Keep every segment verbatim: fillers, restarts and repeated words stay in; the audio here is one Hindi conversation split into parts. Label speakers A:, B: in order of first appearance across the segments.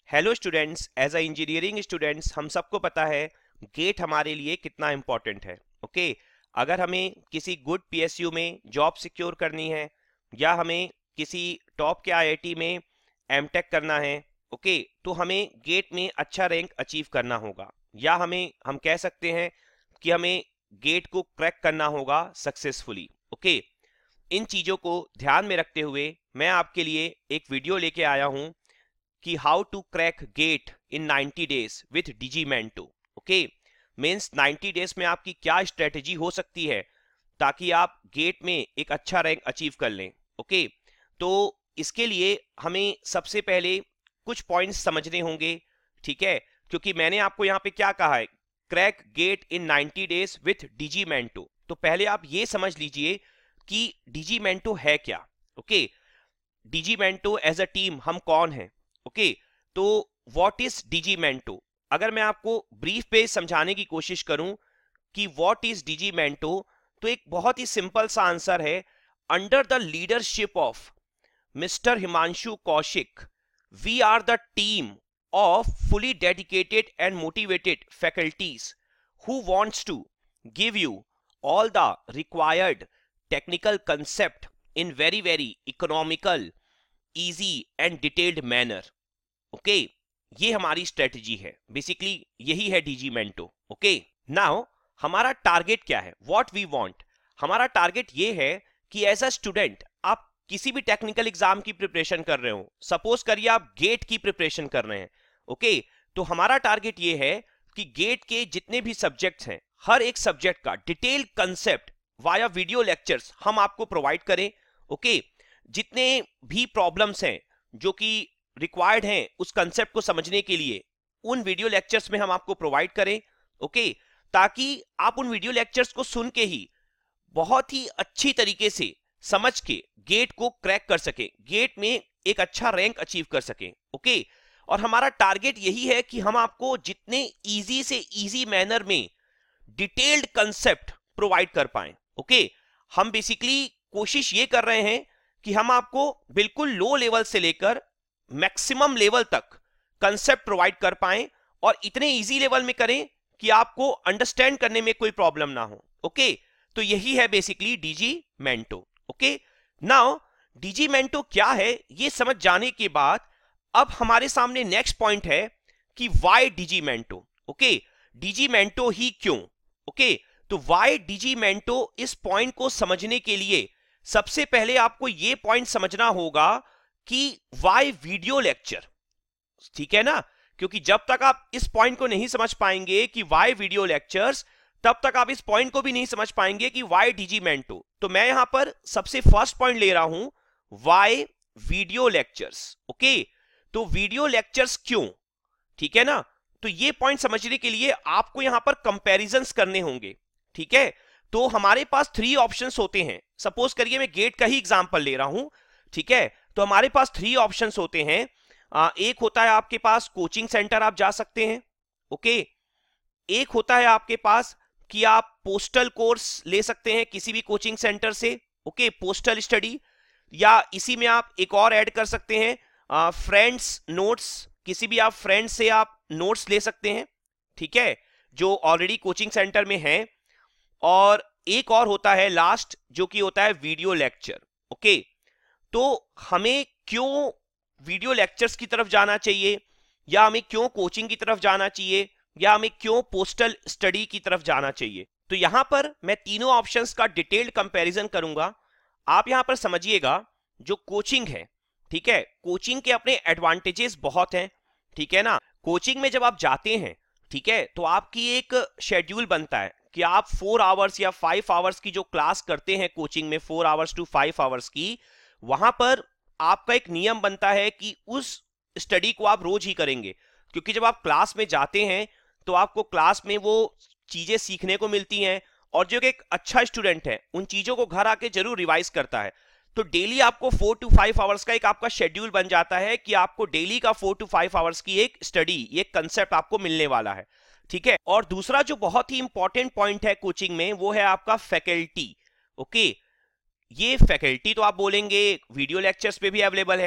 A: Hello students, as a engineering students हम सबको पता है गेट हमारे लिए कितना इम्पोर्टेंट है। Okay okay? अगर हमें किसी गुड पीएसयू में जॉब सिक्योर करनी है या हमें किसी टॉप के आईआईटी में एमटेक करना है, ओके okay? तो हमें गेट में अच्छा रैंक अचीव करना होगा, या हमें हम कह सकते हैं कि हमें गेट को क्रैक करना होगा सक्सेसफुली। Okay okay? इन चीज़ों को ध्यान में रखते हुए मैं आपके लिए एक वीडियो लेके आया हूँ कि how to crack GATE in ninety days with Digimento. Okay, means ninety days में आपकी क्या स्ट्रेटेजी हो सकती है ताकि आप गेट में एक अच्छा रैंक अचीव कर लें। Okay okay? तो इसके लिए हमें सबसे पहले कुछ पॉइंट्स समझने होंगे, ठीक है, क्योंकि मैंने आपको यहाँ पे क्या कहा है, crack GATE in ninety days with Digimento. तो पहले आप ये समझ लीजिए कि डिजीमेंटो है क्या। Okay, Digimento as a team हम कौन हैं। ओके okay, तो व्हाट इज डिजीमेंटो। अगर मैं आपको ब्रीफ पे समझाने की कोशिश करूं कि व्हाट इज डिजीमेंटो, तो एक बहुत ही सिंपल सा आंसर है, under the leadership of mister Himanshu Kaushik we are the team of fully dedicated and motivated faculties who wants to give you all the required technical concept in very very economical, easy and detailed manner. Okay, ये हमारी स्ट्रेटजी है, बेसिकली यही है डिजीमेंटो। ओके, नाउ हमारा टारगेट क्या है, व्हाट वी वांट। हमारा टारगेट ये है कि एज अ स्टूडेंट आप किसी भी टेक्निकल एग्जाम की प्रिपरेशन कर रहे हो, सपोज करिए आप गेट की प्रिपरेशन कर रहे हैं। ओके, तो हमारा टारगेट ये है कि गेट के जितने भी सब्जेक्ट्स हैं, हर एक सब्जेक्ट का detail concept via video lectures हम आपको प्रोवाइड करें। ओके, जितने भी प्रॉब्लम्स हैं जो कि रिक्वायर्ड हैं उस कंसेप्ट को समझने के लिए, उन वीडियो लेक्चर्स में हम आपको प्रोवाइड करें। ओके, ताकि आप उन वीडियो लेक्चर्स को सुन के ही बहुत ही अच्छी तरीके से समझ के गेट को क्रैक कर सके, गेट में एक अच्छा रैंक अचीव कर सके। ओके, और हमारा टारगेट यही है कि हम आपको जितने इजी से इजी मैनर में डिटेल्ड कंसेप्ट प्रोवाइड कर पाए। ओके, हम बेसिकली कोशिश ये कर रहे हैं कि हम आपको बिल्कुल लो लेवल से लेकर मैक्सिमम लेवल तक कंसेप्ट प्रोवाइड कर पाएं, और इतने इजी लेवल में करें कि आपको अंडरस्टैंड करने में कोई प्रॉब्लम ना हो। ओके, तो यही है basically Digimento. Okay, now Digimento क्या है ये समझ जाने के बाद अब हमारे सामने नेक्स्ट पॉइंट है कि व्हाई डिजीमेंटो। ओके, डिजीमेंटो ही क्यों। ओके, तो व्हाई डिजीमेंटो, इस पॉइंट को समझने के लिए सबसे पहले आपको यह पॉइंट समझना होगा कि वाई वीडियो लेक्चर, ठीक है ना, क्योंकि जब तक आप इस पॉइंट को नहीं समझ पाएंगे कि वाई वीडियो लेक्चर्स, तब तक आप इस पॉइंट को भी नहीं समझ पाएंगे कि वाई डिजीमेंटो। तो मैं यहां पर सबसे फर्स्ट पॉइंट ले रहा हूं, वाई वीडियो लेक्चर्स। ओके, तो वीडियो लेक्चर्स क्यों, ठीक है ना। तो ये पॉइंट समझने के लिए आपको यहां पर कंपैरिजंस करने होंगे, ठीक है। तो हमारे पास थ्री ऑप्शंस होते हैं, सपोज करिए मैं गेट का ही एग्जांपल ले रहा हूं, ठीक है। तो हमारे पास थ्री ऑप्शंस होते हैं। आ, एक होता है आपके पास कोचिंग सेंटर, आप जा सकते हैं। ओके, एक होता है आपके पास कि आप पोस्टल कोर्स ले सकते हैं किसी भी कोचिंग सेंटर से। ओके, पोस्टल स्टडी, या इसी में आप एक और ऐड कर सकते हैं फ्रेंड्स नोट्स, किसी भी आप फ्रेंड्स से आप नोट्स ले सकते हैं, ठीक है, जो ऑलरेडी कोचिंग सेंटर में है। और एक और होता है लास्ट, जो कि होता है वीडियो लेक्चर। ओके, तो हमें क्यों वीडियो लेक्चर्स की तरफ जाना चाहिए, या हमें क्यों कोचिंग की तरफ जाना चाहिए, या हमें क्यों पोस्टल स्टडी की तरफ जाना चाहिए। तो यहां पर मैं तीनों ऑप्शंस का डिटेल्ड कंपैरिजन करूंगा। आप यहां पर समझिएगा, जो कोचिंग है, ठीक है, कोचिंग के अपने एडवांटेजेस बहुत हैं, ठीक है ना। कोचिंग में जब आप जाते हैं, ठीक है, तो आपकी एक शेड्यूल बनता है कि आप फोर आवर्स या फाइव आवर्स की जो क्लास करते हैं कोचिंग में, four hours to five hours की, वहां पर आपका एक नियम बनता है कि उस स्टडी को आप रोज ही करेंगे, क्योंकि जब आप क्लास में जाते हैं तो आपको क्लास में वो चीजें सीखने को मिलती हैं, और जो एक अच्छा स्टूडेंट है उन चीजों को घर आके जरूर रिवाइज करता है। तो डेली आपको फोर टू फाइव आवर्स का एक आपका शेड्यूल बन जाता है कि आपको डेली का फोर टू फाइव आवर्स की एक स्टडी, एक कंसेप्ट आपको मिलने वाला है, ठीक है। और दूसरा जो बहुत ही इंपॉर्टेंट पॉइंट है कोचिंग में, वो है आपका फैकल्टी। ओके, ये फैकल्टी तो आप बोलेंगे वीडियो लेक्चर्स पे भी अवेलेबल है,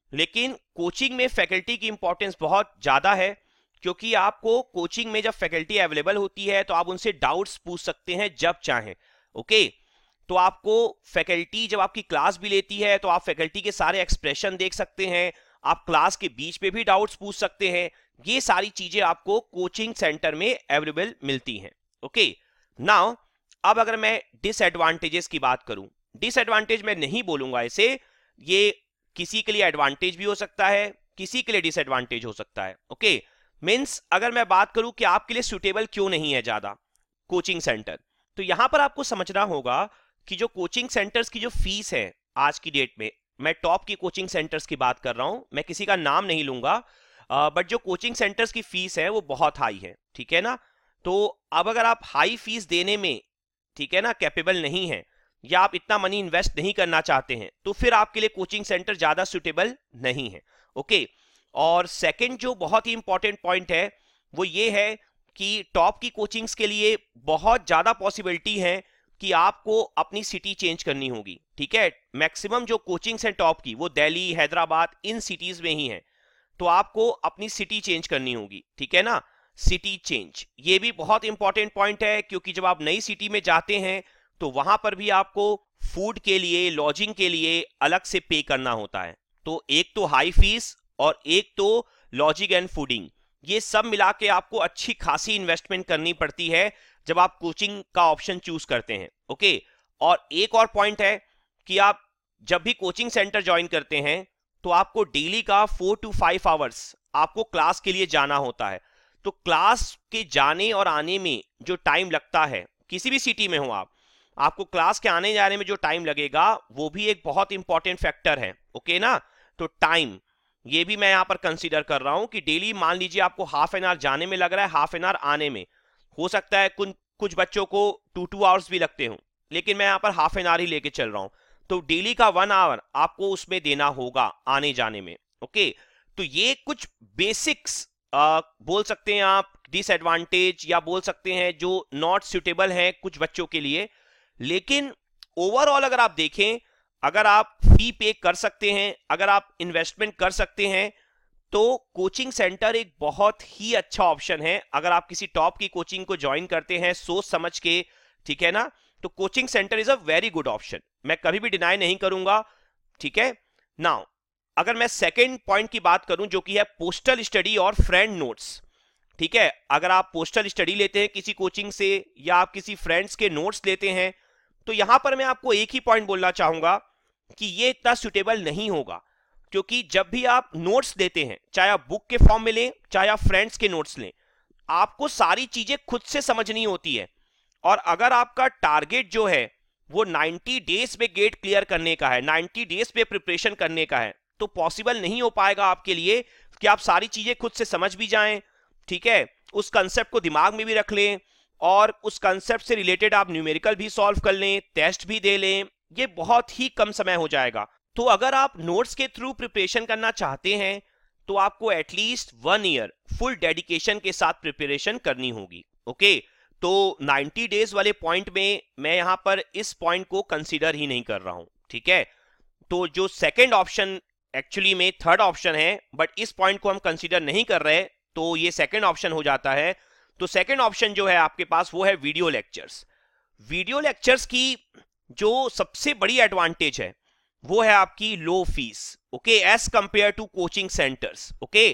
A: लेकिन कोचिंग में फैकल्टी की इंपॉर्टेंस बहुत ज़्यादा है, क्योंकि आपको कोचिंग में जब फैकल्टी अवेलेबल होती है तो आप उनसे डाउट्स पूछ सकते हैं जब चाहें। ओके, तो आपको फैकल्टी जब आपकी क्लास भी लेती है तो आप फैकल्टी के सारे एक्सप्रेशन देख सकते हैं, आप क्लास के बीच में भी डाउट्स पूछ सकते हैं। ये सारी चीजें आपको कोचिंग सेंटर में अवेलेबल मिलती हैं। ओके, नाउ अब अगर मैं डिसएडवांटेजेस की बात करूं, डिसएडवांटेज मैं नहीं बोलूंगा इसे, ये किसी के लिए एडवांटेज भी हो सकता है, किसी के लिए डिसएडवांटेज हो सकता है। ओके, मीन्स अगर मैं बात करूं कि आपके लिए सुटेबल क्यों नहीं है ज्यादा कोचिंग सेंटर, तो यहां पर आपको समझना होगा कि जो कोचिंग सेंटर्स की जो फीस है आज की डेट में, मैं टॉप की कोचिंग सेंटर्स की बात कर रहा हूं, मैं किसी का नाम नहीं लूंगा, बट जो कोचिंग सेंटर्स की फीस है वो बहुत हाई है, ठीक है ना। तो अब अगर आप हाई फीस देने में, ठीक है ना, कैपेबल नहीं है, या आप इतना मनी इन्वेस्ट नहीं करना चाहते हैं, तो फिर आपके लिए कोचिंग सेंटर ज्यादा सुटेबल नहीं है। ओके, और सेकंड जो बहुत ही इंपॉर्टेंट पॉइंट है वो ये है कि टॉप की कोचिंग्स के लिए बहुत ज्यादा पॉसिबिलिटी है कि आपको अपनी सिटी चेंज करनी होगी, ठीक है। मैक्सिमम जो कोचिंग्स हैं टॉप की वो दिल्ली, हैदराबाद, इन सिटीज में ही हैं, तो आपको अपनी सिटी चेंज करनी होगी, ठीक है ना। सिटी चेंज ये भी बहुत इंपॉर्टेंट पॉइंट है, क्योंकि जब आप नई सिटी में जाते हैं तो वहां पर भी आपको फूड के लिए, लॉजिंग के लिए अलग से पे करना होता है। तो एक तो हाई फीस और एक तो लॉजिंग एंड फूडिंग, ये सब मिला के आपको अच्छी खासी इन्वेस्टमेंट करनी पड़ती है जब आप कोचिंग का ऑप्शन चूज करते हैं। ओके, और एक और पॉइंट है कि आप जब भी कोचिंग सेंटर ज्वाइन करते हैं तो आपको डेली का फोर टू फाइव आवर्स आपको क्लास के लिए जाना होता है। तो क्लास के जाने और आने में जो टाइम लगता है, किसी भी सिटी में हो आप, आपको क्लास के आने जाने में जो टाइम लगेगा वो भी एक बहुत इंपॉर्टेंट फैक्टर है। ओके ना, तो टाइम ये भी मैं यहां पर कंसीडर कर रहा हूं कि डेली मान लीजिए आपको हाफ एन आवर जाने में लग रहा है, हाफ एन आवर आने में, हो सकता है कुछ कुछ बच्चों को टू टू आवर्स भी लगते हों, लेकिन मैं यहां पर हाफ एन आवर ही लेके चल रहा हूं, तो डेली का वन आवर आपको उसमें देना होगा आने जाने में। ओके, तो ये कुछ बेसिक्स बोल सकते हैं आप डिसएडवांटेज, या बोल सकते हैं जो नॉट सुटेबल है कुछ बच्चों के लिए। लेकिन ओवरऑल अगर आप देखें, अगर आप फी पे कर सकते हैं, अगर आप इन्वेस्टमेंट कर सकते हैं, तो कोचिंग सेंटर एक बहुत ही अच्छा ऑप्शन है। अगर आप किसी टॉप की कोचिंग को ज्वाइन करते हैं सोच समझ के, ठीक है ना, तो coaching centre is a very good option, मैं कभी भी डिनाई नहीं करूंगा, ठीक है। नाउ अगर मैं सेकेंड पॉइंट की बात करूं जो कि है पोस्टल स्टडी और फ्रेंड नोट्स, ठीक है। अगर आप पोस्टल स्टडी लेते हैं किसी कोचिंग से, या आप किसी फ्रेंड्स के नोट्स लेते हैं, तो यहां पर मैं आपको एक ही पॉइंट बोलना चाहूंगा कि ये इतना सुटेबल नहीं होगा, क्योंकि जब भी आप नोट्स लेते हैं, चाहे आप बुक के फॉर्म में लें, चाहे आप फ्रेंड्स के नोट्स लें, आपको सारी चीजें खुद से समझनी होती है। और अगर आपका टारगेट जो है वो नाइंटी डेज में गेट क्लियर करने का है, नाइंटी डेज पे प्रिपरेशन करने का है, तो पॉसिबल नहीं हो पाएगा आपके लिए कि आप सारी चीजें खुद से समझ भी जाएं, ठीक है, उस कंसेप्ट को दिमाग में भी रख लें, और उस कंसेप्ट से रिलेटेड आप न्यूमेरिकल भी सॉल्व कर लें, टेस्ट भी दे लें, ये बहुत ही कम समय हो जाएगा। तो अगर आप नोट्स के थ्रू प्रिपरेशन करना चाहते हैं तो आपको at least one year full dedication के साथ प्रिपरेशन करनी होगी। ओके, तो नाइंटी डेज वाले पॉइंट में मैं यहां पर इस पॉइंट को कंसीडर ही नहीं कर रहा हूं, ठीक है। तो जो सेकंड ऑप्शन एक्चुअली में थर्ड ऑप्शन है, बट इस पॉइंट को हम कंसीडर नहीं कर रहे, तो ये सेकंड ऑप्शन हो जाता है। तो सेकंड ऑप्शन जो है आपके पास वो है वीडियो लेक्चर्स। वीडियो लेक्चर्स की जो सबसे बड़ी एडवांटेज है वो है आपकी low fees, okay, as compare to coaching centres. Okay,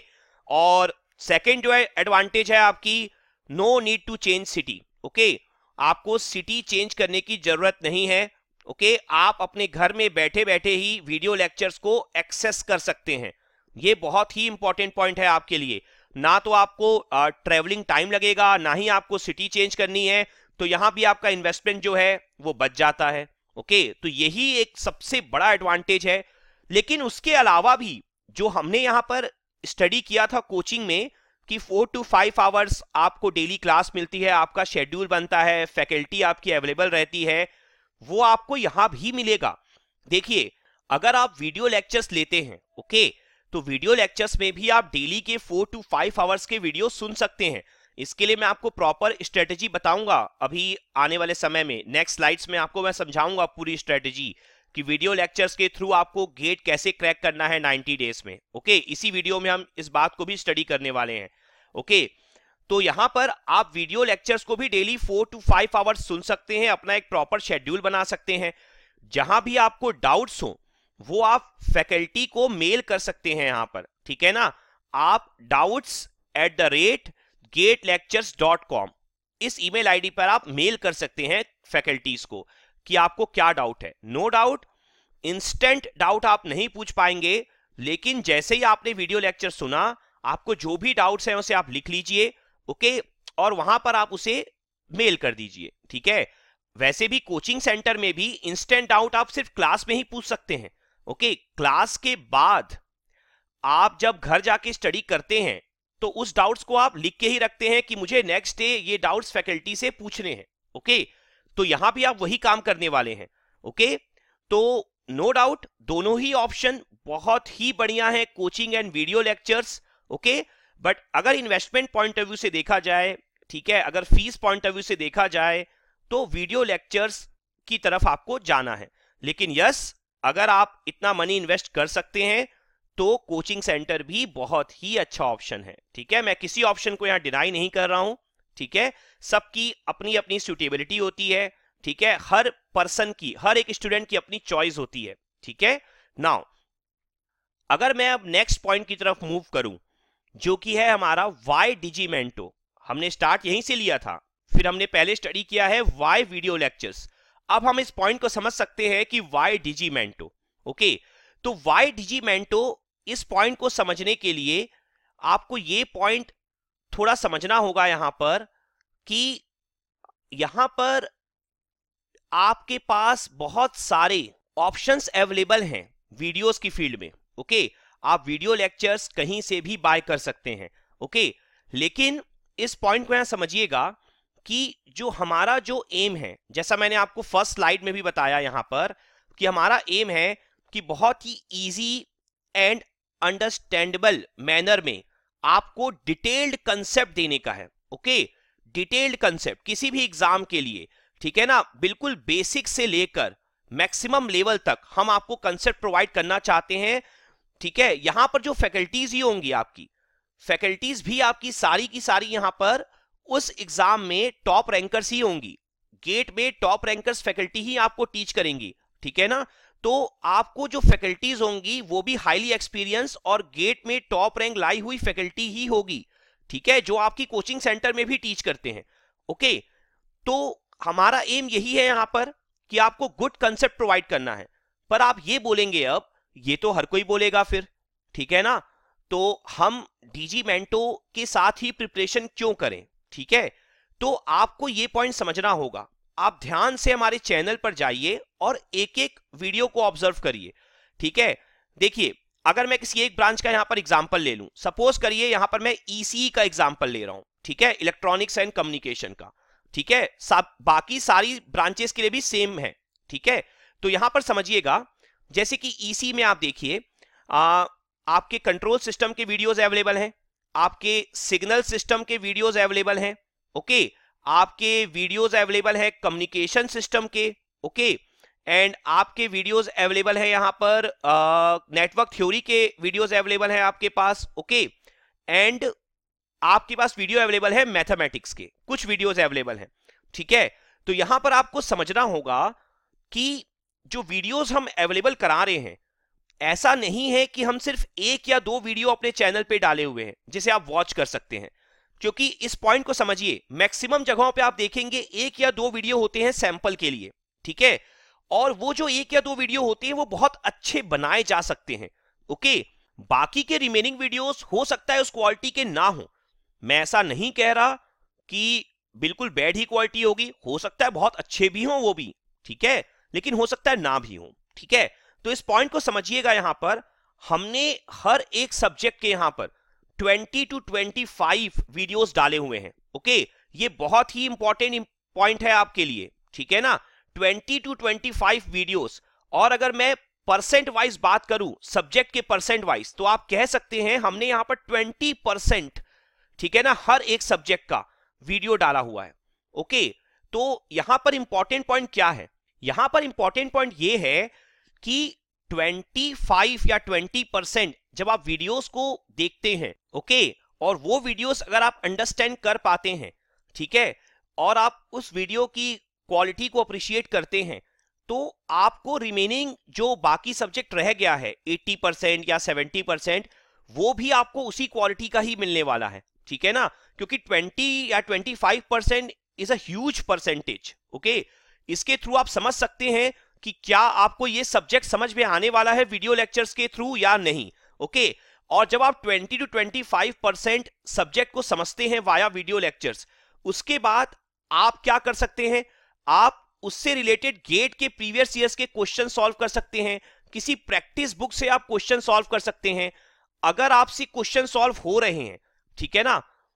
A: और सेकंड जो है एडवांटेज है आपकी no need to change city. Okay, आपको सिटी चेंज करने की जरूरत नहीं है। ओके, आप अपने घर में बैठे बैठे ही वीडियो लेक्चर्स को एक्सेस कर सकते हैं। ये बहुत ही इंपॉर्टेंट पॉइंट है आपके लिए। ना तो आपको ट्रेवलिंग टाइम लगेगा, ना ही आपको सिटी चेंज करनी है, तो यहां भी आपका इन्वेस्टमेंट जो है वो बच जाता है। ओके, तो यही एक सबसे बड़ा एडवांटेज है। लेकिन उसके अलावा भी जो हमने यहां पर स्टडी किया था कोचिंग में कि फोर टू फाइव आवर्स आपको डेली क्लास मिलती है, आपका शेड्यूल बनता है, फैकल्टी आपकी अवेलेबल रहती है, वो आपको यहां भी मिलेगा। देखिए, अगर आप वीडियो लेक्चर्स लेते हैं, ओके, तो वीडियो लेक्चर्स में भी आप डेली के फोर टू फाइव आवर्स के वीडियो सुन सकते हैं। इसके लिए मैं आपको प्रॉपर स्ट्रेटेजी बताऊंगा अभी आने वाले समय में, नेक्स्ट स्लाइड्स में आपको मैं समझाऊंगा पूरी स्ट्रेटेजी कि वीडियो लेक्चर्स के थ्रू आपको गेट कैसे क्रैक करना है नाइंटी डेज में। ओके, इसी वीडियो में हम इस बात को भी स्टडी करने वाले हैं। ओके, तो यहां पर आप वीडियो लेक्चर्स को भी daily four to five hours सुन सकते हैं, अपना एक प्रॉपर शेड्यूल बना सकते हैं। जहां भी आपको डाउट्स हो वो आप फैकल्टी को मेल कर सकते हैं यहां पर, ठीक है ना। आप doubts at the rate GATE lectures dot com इस ईमेल आईडी पर आप मेल कर सकते हैं फैकल्टीज को कि आपको क्या डाउट है। नो डाउट इंस्टेंट डाउट आप नहीं पूछ पाएंगे, लेकिन जैसे ही आपने वीडियो लेक्चर सुना आपको जो भी डाउट्स हैं उसे आप लिख लीजिए। ओके, और वहां पर आप उसे मेल कर दीजिए, ठीक है। वैसे भी कोचिंग सेंटर में भी इंस्टेंट डाउट आप सिर्फ क्लास में ही पूछ सकते हैं। ओके, क्लास के बाद आप जब घर जाके स्टडी करते हैं तो उस डाउट्स को आप लिख के ही रखते हैं कि मुझे नेक्स्ट डे ये डाउट्स फैकल्टी से पूछने हैं। ओके, तो यहां भी आप वही काम करने वाले हैं। ओके, तो नो डाउट दोनों ही ऑप्शन बहुत ही बढ़िया है, coaching and video lectures. Okay, but अगर इन्वेस्टमेंट पॉइंट ऑफ व्यू से देखा जाए, ठीक है, अगर फीस पॉइंट ऑफ व्यू से देखा जाए तो वीडियो लेक्चर्स की तरफ आपको जाना है। लेकिन यस, अगर आप इतना मनी इन्वेस्ट कर सकते हैं तो कोचिंग सेंटर भी बहुत ही अच्छा ऑप्शन है, ठीक है। मैं किसी ऑप्शन को यहां डिनाई नहीं कर रहा हूं, ठीक है। सबकी अपनी अपनी सूटेबिलिटी होती है, ठीक है। हर पर्सन की, हर एक स्टूडेंट की अपनी चॉइस होती है, ठीक है। नाउ अगर मैं अब नेक्स्ट पॉइंट की तरफ मूव करूं, जो कि है हमारा वाई डिजीमेंटो। हमने स्टार्ट यहीं से लिया था, फिर हमने पहले स्टडी किया है वाई वीडियो लेक्चर्स। अब हम इस पॉइंट को समझ सकते हैं कि वाई डिजीमेंटो। ओके, तो वाई डिजीमेंटो, इस पॉइंट को समझने के लिए आपको ये पॉइंट थोड़ा समझना होगा यहां पर कि यहां पर आपके पास बहुत सारे ऑप्शंस अवेलेबल हैं वीडियोस की फील्ड में। ओके, आप वीडियो लेक्चर्स कहीं से भी बाय कर सकते हैं। ओके, लेकिन इस पॉइंट को यहां समझिएगा कि जो हमारा जो एम है, जैसा मैंने आपको फर्स्ट स्लाइड में भी बताया यहां पर कि हमारा एम है कि बहुत ही इजी एंड अंडरस्टैंडेबल मैनर में आपको डिटेल्ड कंसेप्ट देने का है। ओके, डिटेल्ड कंसेप्ट किसी भी एग्जाम के लिए, ठीक है ना, बिल्कुल बेसिक से लेकर मैक्सिमम लेवल तक हम आपको कंसेप्ट प्रोवाइड करना चाहते हैं, ठीक है। यहां पर जो फैकल्टीज ही होंगी, आपकी फैकल्टीज भी आपकी सारी की सारी यहां पर उस एग्जाम में टॉप रैंकर्स ही होंगी। गेट में टॉप रैंकर्स फैकल्टी ही आपको टीच करेंगी, ठीक है ना। तो आपको जो फैकल्टीज होंगी वो भी हाईली एक्सपीरियंस और गेट में टॉप रैंक लाई हुई फैकल्टी ही होगी, ठीक है, जो आपकी कोचिंग सेंटर में भी टीच करते हैं। ओके, तो हमारा एम यही है यहां पर कि आपको गुड कंसेप्ट प्रोवाइड करना है। पर आप ये बोलेंगे, अब ये तो हर कोई बोलेगा फिर, ठीक है ना, तो हम डिजीमेंटो के साथ ही प्रिपरेशन क्यों करें, ठीक है। तो आपको ये पॉइंट समझना होगा। आप ध्यान से हमारे चैनल पर जाइए और एक एक वीडियो को ऑब्जर्व करिए, ठीक है। देखिए, अगर मैं किसी एक ब्रांच का यहां पर एग्जांपल ले लूं, सपोज करिए यहां पर मैं ईसीई का एग्जांपल ले रहा हूं, ठीक है, इलेक्ट्रॉनिक्स एंड कम्युनिकेशन का, ठीक है। सब बाकी सारी ब्रांचेस के लिए भी सेम है, ठीक है। तो यहां पर समझिएगा, जैसे कि ईसी में आप देखिए, आपके कंट्रोल सिस्टम के वीडियोस अवेलेबल हैं, आपके सिग्नल सिस्टम के वीडियोस अवेलेबल हैं। ओके, आपके वीडियोस अवेलेबल है कम्युनिकेशन सिस्टम के। ओके, एंड आपके वीडियोस अवेलेबल है यहां पर नेटवर्क थ्योरी के वीडियोस अवेलेबल है आपके पास। ओके, एंड आपके पास वीडियो अवेलेबल है मैथमेटिक्स के, कुछ वीडियोस अवेलेबल हैं, ठीक है। तो यहां पर आपको समझना होगा कि जो वीडियोस हम अवेलेबल करा रहे हैं, ऐसा नहीं है कि हम सिर्फ एक या दो वीडियो अपने चैनल पे डाले हुए हैं जिसे आप वॉच कर सकते हैं, क्योंकि इस पॉइंट को समझिए, मैक्सिमम जगहों पे आप देखेंगे एक या दो वीडियो होते हैं सैंपल के लिए, ठीक है। और वो जो एक या दो वीडियो होते हैं वो बहुत अच्छे बनाए जा सकते हैं। ओके, बाकी के रिमेनिंग वीडियोस हो सकता है उस क्वालिटी के ना हो। मैं ऐसा नहीं कह रहा कि बिल्कुल बैड ही क्वालिटी होगी, हो सकता है बहुत अच्छे भी हों वो भी, ठीक है, लेकिन हो सकता है ना भी हो, ठीक है। तो इस पॉइंट को समझिएगा, यहां पर हमने हर एक सब्जेक्ट के यहां पर twenty to twenty five videos डाले हुए हैं। ओके, ये बहुत ही इंपॉर्टेंट पॉइंट है आपके लिए, ठीक है ना, twenty to twenty five videos. और अगर मैं परसेंट वाइज बात करूं, सब्जेक्ट के परसेंट वाइज, तो आप कह सकते हैं हमने यहां पर ट्वेंटी परसेंट, ठीक है ना, हर एक सब्जेक्ट का वीडियो डाला हुआ है। ओके, तो यहां पर इंपॉर्टेंट पॉइंट क्या है, यहां पर इंपॉर्टेंट पॉइंट ये है कि पच्चीस या बीस परसेंट जब आप वीडियोस को देखते हैं, ओके, और वो वीडियोस अगर आप अंडरस्टैंड कर पाते हैं, ठीक है, और आप उस वीडियो की क्वालिटी को अप्रिशिएट करते हैं, तो आपको रिमेनिंग जो बाकी सब्जेक्ट रह गया है अस्सी परसेंट या सत्तर परसेंट, वो भी आपको उसी क्वालिटी का ही मिलने वाला है, ठीक है ना, क्योंकि बीस या पच्चीस percent is a huge percentage, okay. इसके थ्रू आप समझ सकते हैं कि क्या आपको ये सब्जेक्ट समझ में आने वाला है वीडियो लेक्चर्स के थ्रू या नहीं, ओके। और जब आप बीस टू पच्चीस परसेंट सब्जेक्ट को समझते हैं वाया वीडियो लेक्चर्स, उसके बाद आप क्या कर सकते हैं, आप उससे रिलेटेड गेट के प्रीवियस ईयर्स के क्वेश्चन सॉल्व कर सकते हैं, किसी प्रैक्टिस बुक से आप क्वेश्चन सॉल्व कर सकते हैं। अगर आपसे क्वेश्चन सॉल्व हो रहे हैं, ठीक है ना,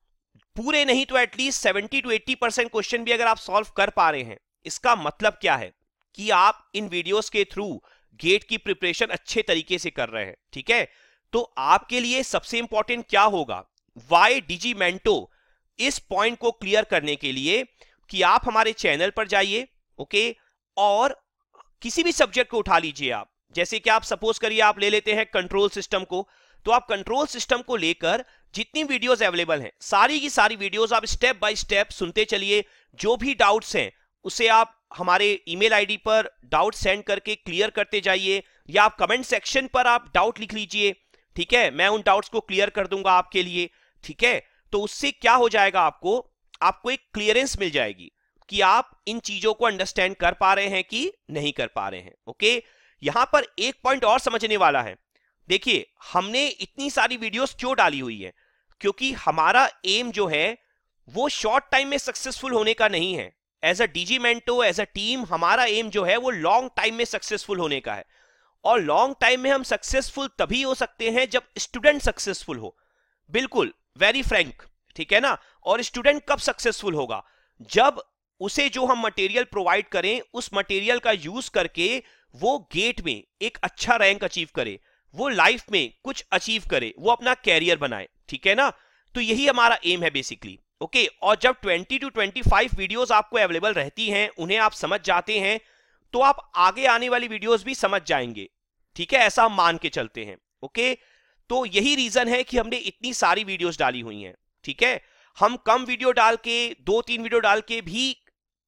A: पूरे नहीं तो at least seventy to eighty percent question भी अगर आप सॉल्व कर पा रहे हैं, इसका मतलब क्या है कि आप इन वीडियोस के थ्रू गेट की प्रिपरेशन अच्छे तरीके से कर रहे हैं, ठीक है। तो आपके लिए सबसे इंपॉर्टेंट क्या होगा, वाई डिजीमेंटो, इस पॉइंट को क्लियर करने के लिए कि आप हमारे चैनल पर जाइए, ओके, और किसी भी सब्जेक्ट को उठा लीजिए आप। जैसे कि आप सपोज करिए आप ले लेते हैं कंट्रोल सिस्टम को, तो आप कंट्रोल सिस्टम को लेकर जितनी वीडियोस अवेलेबल हैं, सारी की सारी वीडियोस आप स्टेप बाय स्टेप सुनते चलिए। जो भी डाउट्स हैं उसे आप हमारे ईमेल आईडी पर डाउट सेंड करके क्लियर करते जाइए, या आप कमेंट सेक्शन पर आप डाउट लिख लीजिए, ठीक है, मैं उन डाउट्स को क्लियर कर दूंगा आपके लिए, ठीक है। तो उससे क्या हो जाएगा, आपको आपको एक क्लियरेंस मिल जाएगी कि आप इन चीजों को अंडरस्टैंड कर पा रहे हैं कि नहीं कर पा रहे हैं, ओके। यहां पर एक पॉइंट और समझने वाला है। देखिए, हमने इतनी सारी वीडियोस क्यों डाली हुई है, क्योंकि हमारा एम जो है वो शॉर्ट टाइम में सक्सेसफुल होने का नहीं है। As a Digimento, as a team, हमारा एम जो है वो लॉन्ग टाइम में सक्सेसफुल होने का है। और लॉन्ग टाइम में हम सक्सेसफुल तभी हो सकते हैं जब स्टूडेंट सक्सेसफुल हो, बिल्कुल वेरी फ्रैंक, ठीक है ना। और स्टूडेंट कब सक्सेसफुल होगा, जब उसे जो हम मटेरियल प्रोवाइड करें, उस मटेरियल का यूज करके वो गेट में एक अच्छा रैंक अचीव करे, वो लाइफ में कुछ अचीव करे, वो अपना कैरियर बनाए, ठीक है ना। तो यही हमारा एम है बेसिकली, ओके। और जब बीस टू पच्चीस वीडियोस आपको अवेलेबल रहती हैं, उन्हें आप समझ जाते हैं, तो आप आगे आने वाली वीडियोस भी समझ जाएंगे, ठीक है, ऐसा हम मान के चलते हैं, ओके। तो यही रीजन है कि हमने इतनी सारी वीडियोस डाली हुई हैं, ठीक है। हम कम वीडियो डाल के, दो तीन वीडियो डाल के भी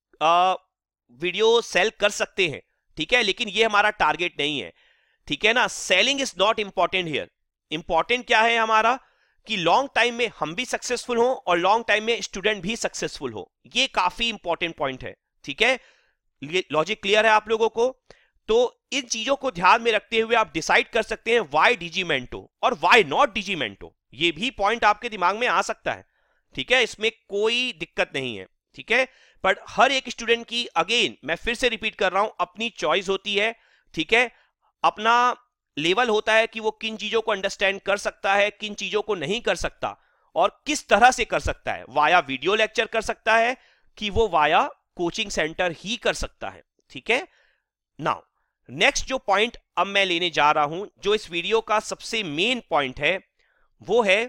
A: आ, वीडियो सेल कर सकते हैं, ठीक है, लेकिन ये हमारा टारगेट नहीं है, ठीक है ना। Selling is not important here. Important क्या है हमारा, कि लॉन्ग टाइम में हम भी सक्सेसफुल हो और लॉन्ग टाइम में स्टूडेंट भी सक्सेसफुल हो। ये काफी इंपॉर्टेंट पॉइंट है, ठीक है। लॉजिक क्लियर है आप लोगों को। तो इन चीजों को ध्यान में रखते हुए आप डिसाइड कर सकते हैं वाई डिजीमेंटो और वाई नॉट डिजीमेंटो। ये भी पॉइंट आपके दिमाग में आ सकता है, ठीक है, इसमें कोई दिक्कत नहीं है, ठीक है। बट हर एक स्टूडेंट की, अगेन मैं फिर से रिपीट कर रहा हूं, अपनी चॉइस होती है, ठीक है। अपना लेवल होता है कि वो किन चीजों को अंडरस्टैंड कर सकता है, किन चीजों को नहीं कर सकता, और किस तरह से कर सकता है। वाया वीडियो लेक्चर कर सकता है कि वो वाया कोचिंग सेंटर ही कर सकता है, ठीक है। नाउ नेक्स्ट जो पॉइंट अब मैं लेने जा रहा हूं, जो इस वीडियो का सबसे मेन पॉइंट है, वो है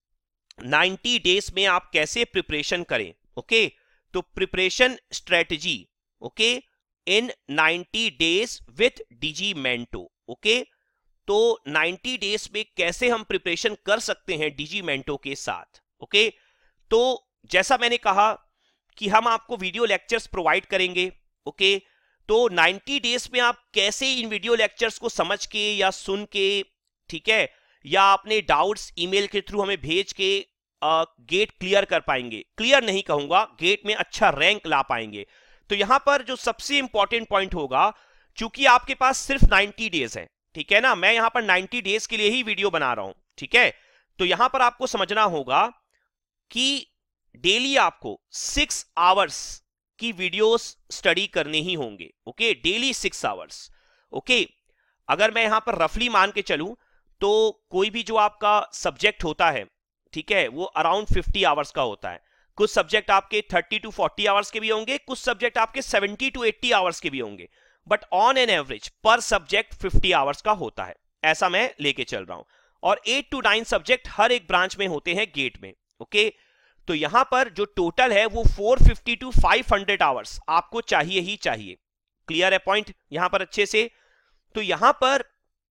A: नाइंटी डेज में आप कैसे प्रिपरेशन करें, ओके। तो preparation strategy, okay, in ninety days with Digimento, okay. तो नाइंटी डेज में कैसे हम प्रिपरेशन कर सकते हैं डिजीमेंटो के साथ, ओके। तो जैसा मैंने कहा कि हम आपको वीडियो लेक्चर्स प्रोवाइड करेंगे, ओके। तो नाइंटी डेज में आप कैसे इन वीडियो लेक्चर्स को समझ के या सुन के, ठीक है, या अपने डाउट्स ईमेल के थ्रू हमें भेज के गेट क्लियर कर पाएंगे। क्लियर नहीं कहूंगा, गेट में अच्छा रैंक ला पाएंगे। तो यहां पर जो सबसे इंपॉर्टेंट पॉइंट होगा, चूंकि आपके पास सिर्फ नाइंटी डेज है, ठीक है ना, मैं यहां पर नाइंटी डेज के लिए ही वीडियो बना रहा हूं, ठीक है। तो यहां पर आपको समझना होगा कि डेली आपको सिक्स आवर्स की वीडियोस स्टडी करने ही होंगे, okay, daily six hours, okay. अगर मैं यहां पर रफली मान के चलूं, तो कोई भी जो आपका सब्जेक्ट होता है, ठीक है, वो अराउंड फिफ्टी आवर्स का होता है। कुछ सब्जेक्ट आपके थर्टी टू फोर्टी आवर्स के भी होंगे, कुछ सब्जेक्ट आपके सेवेंटी टू एट्टी आवर्स के भी होंगे, बट ऑन एन एवरेज पर सब्जेक्ट फिफ्टी आवर्स का होता है, ऐसा मैं लेके चल रहा हूं। और एट टू नाइन सब्जेक्ट हर एक ब्रांच में होते हैं गेट में, ओके। तो यहां पर जो टोटल है वो four fifty to five hundred hours आपको चाहिए ही चाहिए। क्लियर है पॉइंट यहां पर अच्छे से। तो यहां पर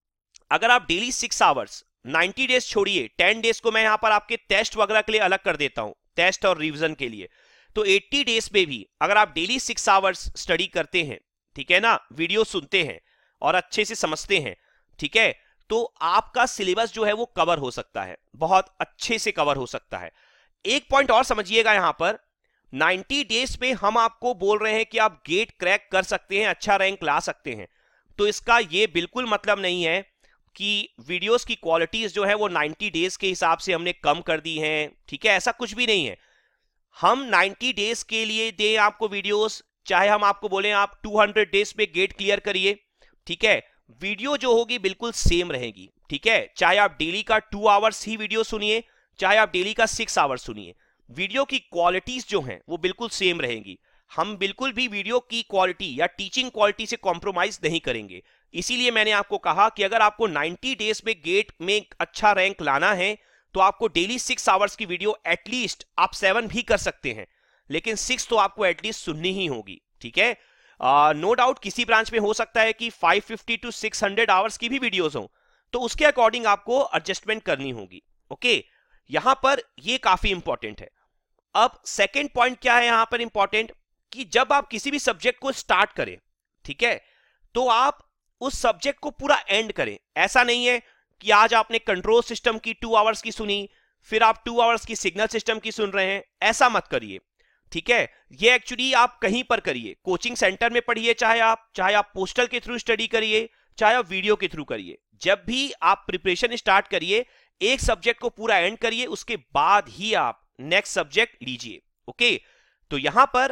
A: अगर आप daily six hours, ninety days छोड़िए, टेन डेज को मैं यहां पर आपके टेस्ट वगैरह के लिए अलग कर देता हूं, टेस्ट और रिवीजन के लिए, तो एट्टी डेज में भी अगर आप डेली सिक्स आवर्स स्टडी करते हैं, ठीक है ना, वीडियो सुनते हैं और अच्छे से समझते हैं, ठीक है, तो आपका सिलेबस जो है वो कवर हो सकता है, बहुत अच्छे से कवर हो सकता है। एक पॉइंट और समझिएगा, यहां पर नाइन्टी डेज में हम आपको बोल रहे हैं कि आप गेट क्रैक कर सकते हैं, अच्छा रैंक ला सकते हैं, तो इसका ये बिल्कुल मतलब नहीं है कि वीडियोस की क्वालिटीज जो है वो नाइन्टी डेज के हिसाब से हमने कम कर दी हैं, ठीक है, ऐसा कुछ भी नहीं है। हम नाइन्टी डेज के लिए दें आपको वीडियोस, चाहे हम आपको बोलें आप टू हंड्रेड डेज पे गेट क्लियर करिए, ठीक है, वीडियो जो होगी बिल्कुल सेम रहेगी, ठीक है, चाहे आप डेली का टू आवर्स ही वीडियो सुनिए, चाहे आप डेली का सिक्स आवर्स सुनिए, वीडियो की क्वालिटीज जो हैं वो बिल्कुल सेम रहेंगी। हम बिल्कुल भी वीडियो की क्वालिटी या टीचिंग क्वालिटी से कॉम्प्रोमाइज नहीं करेंगे। इसीलिए मैंने आपको कहा कि अगर आपको नाइन्टी डेज में गेट में अच्छा रैंक लाना है तो आपको डेली सिक्स आवर्स की वीडियो एटलीस्ट, आप सेवन भी कर सकते हैं, लेकिन सिक्स तो आपको एटलीस्ट सुननी ही होगी, ठीक है। नो uh, डाउट no किसी ब्रांच में हो सकता है कि five fifty to six hundred hours की भी वीडियोस हो, तो उसके अकॉर्डिंग आपको एडजस्टमेंट करनी होगी, ओके। यहां पर ये काफी इंपॉर्टेंट है। अब सेकेंड पॉइंट क्या है यहां पर इंपॉर्टेंट, कि जब आप किसी भी सब्जेक्ट को स्टार्ट करें, ठीक है, तो आप उस सब्जेक्ट को पूरा एंड करें। ऐसा नहीं है कि आज आपने कंट्रोल सिस्टम की टू आवर्स की सुनी, फिर आप टू आवर्स की सिग्नल सिस्टम की सुन रहे हैं, ऐसा मत करिए, ठीक है। ये एक्चुअली आप कहीं पर करिए, कोचिंग सेंटर में पढ़िए, चाहे आप चाहे आप पोस्टल के थ्रू स्टडी करिए, चाहे आप वीडियो के थ्रू करिए, जब भी आप प्रिपरेशन स्टार्ट करिए एक सब्जेक्ट को पूरा एंड करिए, उसके बाद ही आप नेक्स्ट सब्जेक्ट लीजिए, ओके। तो यहां पर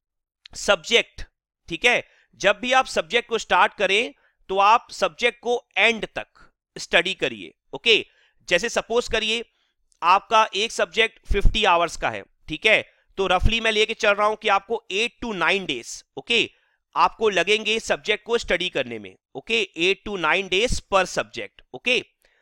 A: सब्जेक्ट, ठीक है, जब भी आप सब्जेक्ट को स्टार्ट करें तो आप सब्जेक्ट को एंड तक स्टडी करिए, ओके। जैसे सपोज करिए आपका एक सब्जेक्ट फिफ्टी आवर्स का है, ठीक है, तो रफली मैं लेके चल रहा हूं कि आपको eight to nine days, okay, आपको लगेंगे सब्जेक्ट को स्टडी करने में, okay, eight to nine days पर सब्जेक्ट, ओके।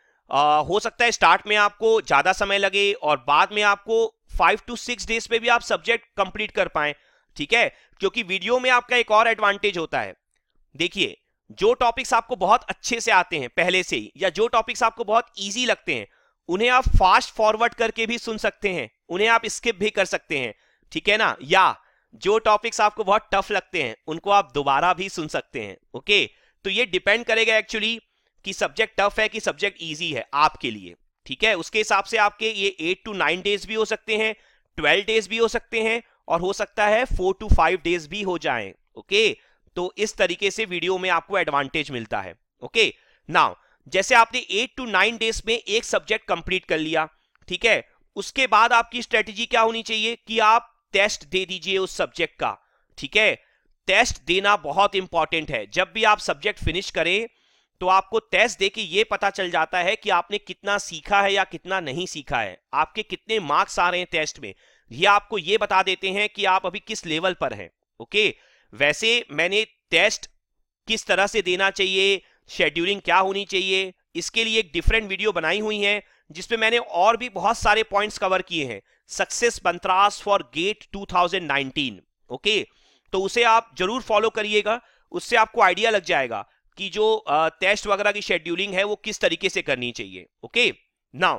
A: हो सकता है स्टार्ट में आपको ज्यादा समय लगे और बाद में आपको फाइव टू सिक्स डेज पे भी आप सब्जेक्ट कंप्लीट कर पाए, ठीक है, क्योंकि वीडियो में आपका एक और एडवांटेज होता है। देखिए, जो टॉपिक्स आपको बहुत अच्छे से आते हैं पहले से ही, या जो टॉपिक्स आपको बहुत इजी लगते हैं, उन्हें आप फास्ट फॉरवर्ड करके भी सुन सकते हैं, उन्हें आप स्किप भी कर सकते हैं, ठीक है ना। या जो टॉपिक्स आपको बहुत टफ लगते हैं उनको आप दोबारा भी सुन सकते हैं, ओके। तो ये डिपेंड करेगा एक्चुअली कि सब्जेक्ट टफ है कि सब्जेक्ट इजी है आपके लिए, ठीक है। उसके हिसाब से आपके ये एट टू नाइन डेज भी हो सकते हैं, ट्वेल्व डेज भी हो सकते हैं, और हो सकता है फोर टू फाइव डेज भी हो जाएं, ओके। तो इस तरीके से वीडियो में आपको एडवांटेज मिलता है, ओके। नाउ जैसे आपने एट टू नाइन डेज में एक सब्जेक्ट कंप्लीट कर लिया, ठीक है, उसके बाद आपकी स्ट्रेटेजी क्या होनी चाहिए कि आप टेस्ट दे दीजिए उस सब्जेक्ट का, ठीक है। टेस्ट देना बहुत इंपॉर्टेंट है। जब भी आप सब्जेक्ट फिनिश करें तो आपको टेस्ट देके ये पता चल जाता है कि आपने कितना सीखा है या कितना नहीं सीखा है, आपके कितने मार्क्स आ रहे हैं टेस्ट में, ये आपको ये बता देते हैं कि आप अभी किस लेवल पर हैं, ओके। वैसे मैंने टेस्ट किस तरह से देना चाहिए, शेड्यूलिंग क्या होनी चाहिए, इसके लिए एक डिफरेंट वीडियो बनाई हुई है जिसपे मैंने और भी बहुत सारे पॉइंट्स कवर किए हैं, success mantras for GATE two thousand nineteen, okay. तो उसे आप जरूर फॉलो करिएगा, उससे आपको आइडिया लग जाएगा कि जो टेस्ट वगैरह की शेड्यूलिंग है वो किस तरीके से करनी चाहिए, ओके। नाउ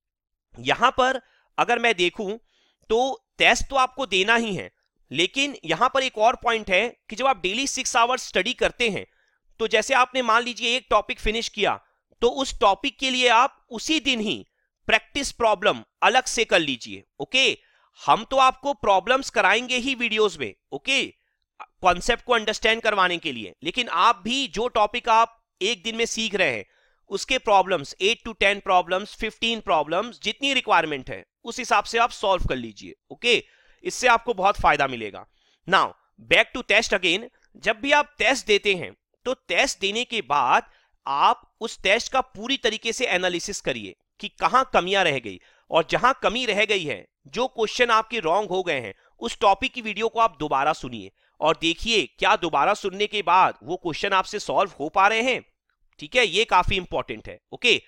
A: यहां पर अगर मैं देखूं तो टेस्ट तो आपको देना ही है, लेकिन यहां पर एक और पॉइंट है कि जब आप डेली सिक्स आवर्स स्टडी करते हैं तो जैसे आपने मान लीजिए एक टॉपिक फिनिश किया, तो उस टॉपिक के लिए आप उसी दिन ही प्रैक्टिस प्रॉब्लम अलग से कर लीजिए, ओके। हम तो आपको प्रॉब्लम्स कराएंगे ही वीडियोस में, ओके, कॉन्सेप्ट को अंडरस्टैंड करवाने के लिए, लेकिन आप भी जो टॉपिक आप एक दिन में सीख रहे हैं उसके problems eight to ten problems, fifteen problems, जितनी रिक्वायरमेंट है उस हिसाब से आप सॉल्व कर लीजिए, ओके। इससे आपको बहुत फायदा मिलेगा। Now back to test again. जब भी आप टेस्ट देते हैं तो टेस्ट देने के बाद आप उस टेस्ट का पूरी तरीके से एनालिसिस करिए कि कहां कमियां रह गई, और जहां कमी रह गई है, जो क्वेश्चन आपके रॉन्ग हो गए हैं, उस टॉपिक की वीडियो को आप दोबारा सुनिए और देखिए क्या दोबारा सुनने के बाद वो क्वेश्चन आपसे सॉल्व हो पा रहे हैं, ठीक है। ये काफी इंपॉर्टेंट है, ओके।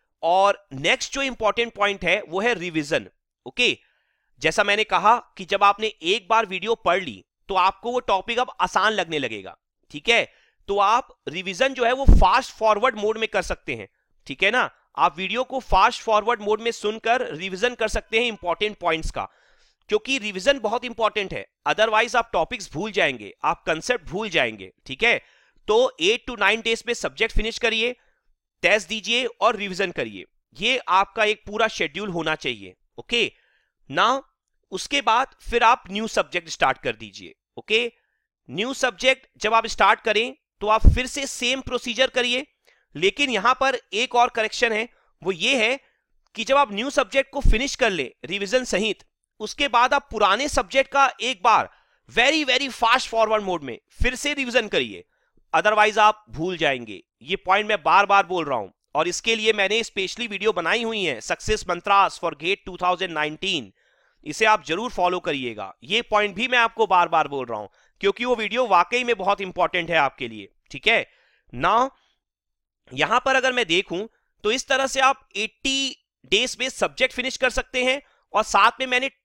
A: और नेक्स्ट जो इंपॉर्टेंट पॉइंट है वो है रिवीजन, ओके। जैसा मैंने कहा कि जब आपने एक बार वीडियो पढ़ ली तो आपको वो टॉपिक अब आसान लगने लगेगा, ठीक है। तो आप रिवीजन जो है वो फास्ट फॉरवर्ड मोड में कर सकते हैं, ठीक है ना। आप वीडियो को फास्ट फॉरवर्ड मोड में सुनकर रिवीजन कर सकते हैं इंपॉर्टेंट पॉइंट्स का, क्योंकि रिवीजन बहुत इंपॉर्टेंट है, अदरवाइज आप टॉपिक्स भूल जाएंगे, आप कंसेप्ट भूल जाएंगे, ठीक है। तो एट टू नाइन डेज में सब्जेक्ट फिनिश करिए, टेस्ट दीजिए और रिवीजन करिए, ये आपका एक पूरा शेड्यूल होना चाहिए, ओके ना। उसके बाद फिर आप न्यू सब्जेक्ट स्टार्ट कर दीजिए, ओके। न्यू सब्जेक्ट जब आप स्टार्ट करें तो आप फिर से सेम प्रोसीजर करिए, लेकिन यहां पर एक और करेक्शन है, वो ये है कि जब आप न्यू सब्जेक्ट को फिनिश कर ले रिवीजन सहित, उसके बाद आप पुराने सब्जेक्ट का एक बार very very fast forward mode में फिर से रिवीजन करिए, अदरवाइज आप भूल जाएंगे। ये पॉइंट मैं बार बार बोल रहा हूं, और इसके लिए मैंने स्पेशली वीडियो बनाई हुई है, success mantras for GATE two thousand nineteen, इसे आप जरूर फॉलो करिएगा। ये पॉइंट भी मैं आपको बार बार बोल रहा हूं, क्योंकि वो वीडियो वाकई में बहुत इंपॉर्टेंट है आपके लिए, ठीक है ना। यहां पर अगर मैं देखूं तो इस तरह से आप अस्सी डेज में सब्जेक्ट फिनिश कर सकते हैं, और साथ में मैंने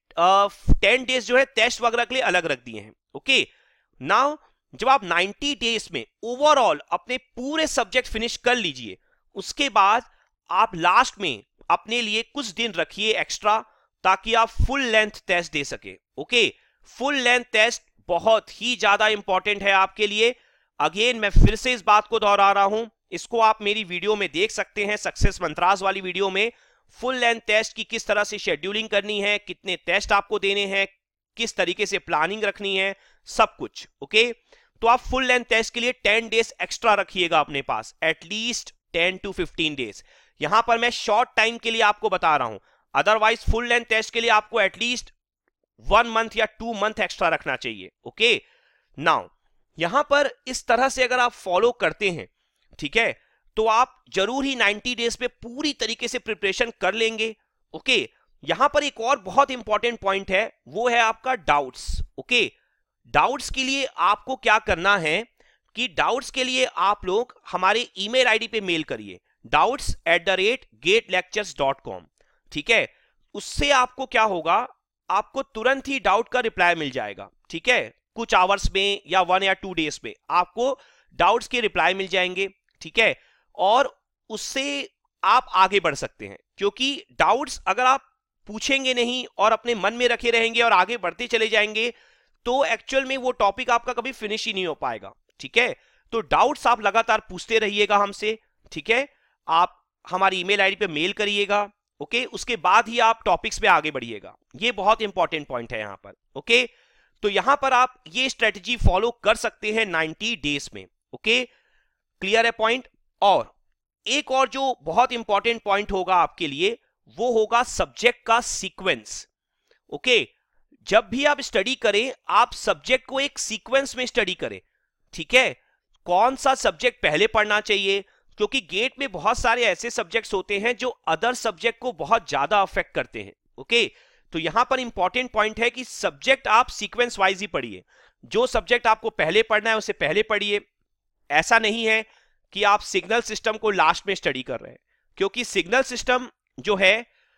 A: टेन डेज जो है टेस्ट वगैरह के लिए अलग रख दिए हैं, ओके। नाउ जब आप नाइंटी डेज में ओवरऑल अपने पूरे सब्जेक्ट फिनिश कर लीजिए, उसके बाद आप लास्ट में अपने लिए कुछ दिन रखिए एक्स्ट्रा, ताकि आप फुल लेंथ टेस्ट दे सके, ओके। फुल लेंथ टेस्ट बहुत ही ज्यादा इंपॉर्टेंट है आपके लिए। अगेन मैं फिर से इस बात को दोहरा रहा हूं, इसको आप मेरी वीडियो में देख सकते हैं, सक्सेस मंत्रास वाली वीडियो में फुल लेंथ टेस्ट की किस तरह से शेड्यूलिंग करनी है, कितने टेस्ट आपको देने हैं, किस तरीके से प्लानिंग रखनी है, सब कुछ, ओके। तो आप फुल लेंथ टेस्ट के लिए टेन डेज एक्स्ट्रा रखिएगा अपने पास, at least ten to fifteen days. यहां पर मैं शॉर्ट टाइम के लिए आपको बता रहा हूं, अदरवाइज फुल लेंथ टेस्ट के लिए आपको एटलीस्ट वन मंथ या टू मंथ एक्स्ट्रा रखना चाहिए, ओके। नाउ यहां पर इस तरह से अगर आप फॉलो करते हैं, ठीक है, तो आप जरूर ही नाइंटी डेज पे पूरी तरीके से प्रिपरेशन कर लेंगे, ओके। यहां पर एक और बहुत इंपॉर्टेंट पॉइंट है, वो है आपका डाउट्स, ओके। डाउट्स के लिए आपको क्या करना है कि डाउट्स के लिए आप लोग हमारे ईमेल आईडी पे मेल करिए, doubts at the rate GATE lectures dot com, ठीक है। उससे आपको क्या होगा, आपको तुरंत ही डाउट का रिप्लाई मिल जाएगा, ठीक है। कुछ आवर्स में या वन या टू डेज में आपको डाउट्स के रिप्लाई मिल जाएंगे, ठीक है। और उससे आप आगे बढ़ सकते हैं, क्योंकि डाउट्स अगर आप पूछेंगे नहीं और अपने मन में रखे रहेंगे और आगे बढ़ते चले जाएंगे, तो एक्चुअल में वो टॉपिक आपका कभी फिनिश ही नहीं हो पाएगा, ठीक है। तो डाउट्स आप लगातार पूछते रहिएगा हमसे, ठीक है। आप हमारी ईमेल आईडी पे मेल करिएगा, ओके। उसके बाद ही आप टॉपिक्स पे आगे बढ़िएगा, ये बहुत इंपॉर्टेंट पॉइंट है यहां पर, ओके। तो यहां पर आप ये स्ट्रेटजी फॉलो कर सकते हैं नाइंटी डेज में, ओके। क्लियर है पॉइंट। और एक और जो बहुत इंपॉर्टेंट पॉइंट होगा आपके लिए, वो होगा सब्जेक्ट का सीक्वेंस, ओके। जब भी आप स्टडी करें, आप सब्जेक्ट को एक सीक्वेंस में स्टडी करें, ठीक है। कौन सा सब्जेक्ट पहले पढ़ना चाहिए, क्योंकि गेट में बहुत सारे ऐसे सब्जेक्ट्स होते हैं जो अदर सब्जेक्ट को बहुत ज्यादा अफेक्ट करते हैं, ओके। तो यहां पर इंपॉर्टेंट पॉइंट है कि सब्जेक्ट आप सीक्वेंस वाइज ही पढ़िए, जो सब्जेक्ट आपको पहले पढ़ना है उसे पहले पढ़िए। ऐसा नहीं है कि आप सिग्नल सिस्टम को लास्ट में स्टडी कर रहे हैं, क्योंकि सिग्नल सिस्टम जो है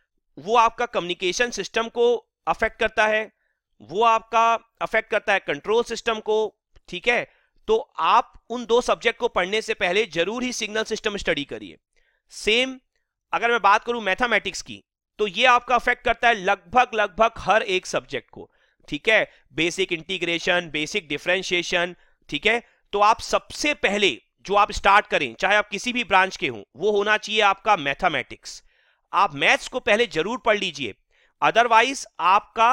A: वो आपका कम्युनिकेशन सिस्टम को अफेक्ट करता है, वो आपका अफेक्ट करता है कंट्रोल सिस्टम को, ठीक है। तो आप उन दो सब्जेक्ट को पढ़ने से पहले जरूर ही सिग्नल सिस्टम स्टडी करिए। सेम अगर मैं बात करूं मैथमेटिक्स की, तो ये आपका अफेक्ट करता है लगभग लगभग हर एक सब्जेक्ट को, ठीक है। बेसिक इंटीग्रेशन, बेसिक डिफरेंशिएशन, ठीक है। तो आप सबसे पहले जो आप स्टार्ट करें, चाहे आप किसी भी ब्रांच के हों, वो होना चाहिए आपका मैथमेटिक्स। आप मैथ्स को पहले जरूर पढ़ लीजिए, अदरवाइज आपका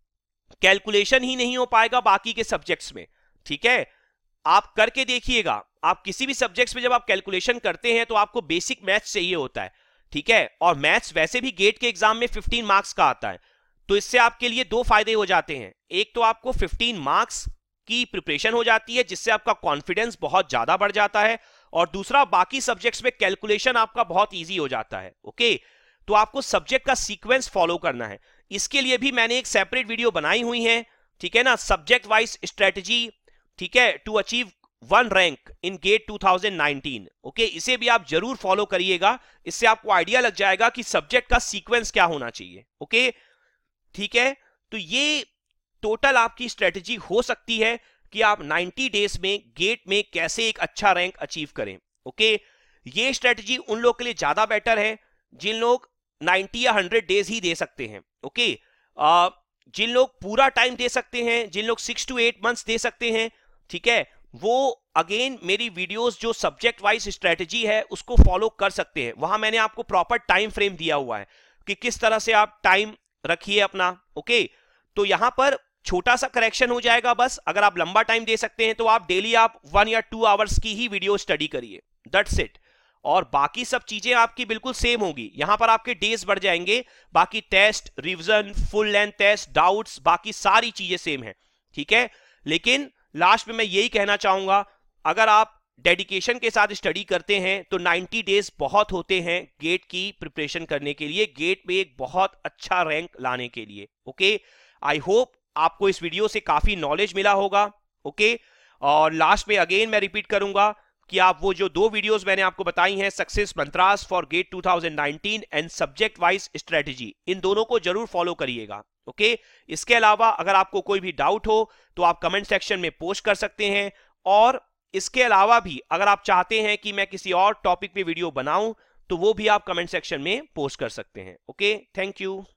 A: कैलकुलेशन ही नहीं हो पाएगा बाकी के सब्जेक्ट्स में, ठीक है। आप करके देखिएगा, आप किसी भी सब्जेक्ट्स में जब आप कैलकुलेशन करते हैं तो आपको बेसिक मैथ्स चाहिए होता है, ठीक है। और मैथ्स वैसे भी गेट के एग्जाम में फिफ्टीन मार्क्स का आता है, तो इससे आपके लिए दो फायदे हो जाते हैं। एक तो आपको फिफ्टीन मार्क्स की प्रिपरेशन हो जाती है, जिससे आपका कॉन्फिडेंस बहुत ज्यादा बढ़ जाता है, और दूसरा बाकी सब्जेक्ट्स में कैलकुलेशन आपका बहुत इजी हो जाता है, ओके। तो आपको सब्जेक्ट का सीक्वेंस फॉलो करना है। इसके लिए भी मैंने एक सेपरेट वीडियो बनाई हुई है, ठीक है ना, सब्जेक्ट वाइज स्ट्रेटजी, ठीक है, to achieve one rank in GATE two thousand nineteen, okay. इसे भी आप जरूर फॉलो करिएगा, इससे आपको आइडिया लग जाएगा कि सब्जेक्ट का सीक्वेंस क्या होना चाहिए, ओके, ठीक है। तो ये टोटल आपकी स्ट्रेटजी हो सकती है कि आप नाइंटी डेज में गेट में कैसे एक अच्छा रैंक अचीव करें। ओके, ये स्ट्रेटजी उन लोग के लिए ज्यादा बेटर है जिन लोग नाइंटी या हंड्रेड डेज ही दे सकते हैं। ओके, जिन लोग पूरा टाइम दे सकते हैं, जिन लोग सिक्स टू एट मंथ्स दे सकते हैं, ठीक है, वो अगेन मेरी वीडियोस जो सब्जेक्ट वाइज स्ट्रेटजी है उसको फॉलो कर सकते हैं। वहां मैंने आपको प्रॉपर टाइम फ्रेम दिया हुआ है कि किस तरह से आप टाइम रखिए अपना। ओके, तो यहां पर छोटा सा करेक्शन हो जाएगा बस, अगर आप लंबा टाइम दे सकते हैं तो आप डेली आप वन या टू आवर्स की ही वीडियो स्टडी करिए, दैट्स इट। और बाकी सब चीजें आपकी बिल्कुल सेम होगी, यहां पर आपके डेज बढ़ जाएंगे, बाकी test, revision, full length test, doubts, बाकी सारी चीजें सेम है, ठीक है। लेकिन लास्ट में मैं यही कहना चाहूंगा, अगर आप डेडिकेशन के साथ स्टडी करते हैं तो नाइंटी डेज बहुत होते हैं गेट की प्रिपरेशन करने के लिए, गेट में एक बहुत अच्छा रैंक लाने के लिए। ओके, आई होप आपको इस वीडियो से काफी नॉलेज मिला होगा। ओके, और लास्ट में अगेन मैं रिपीट करूंगा कि आप वो जो दो वीडियोस मैंने आपको बताई हैं, success mantras for GATE two thousand nineteen and subject wise strategy, इन दोनों को जरूर फॉलो करिएगा। ओके, इसके अलावा अगर आपको कोई भी डाउट हो तो आप कमेंट सेक्शन में पोस्ट कर सकते हैं, और इसके अलावा भी अगर आप चाहते हैं कि मैं किसी और टॉपिक पे वीडियो बनाऊं तो वो भी आप कमेंट सेक्शन में पोस्ट कर सकते हैं। Okay, thank you.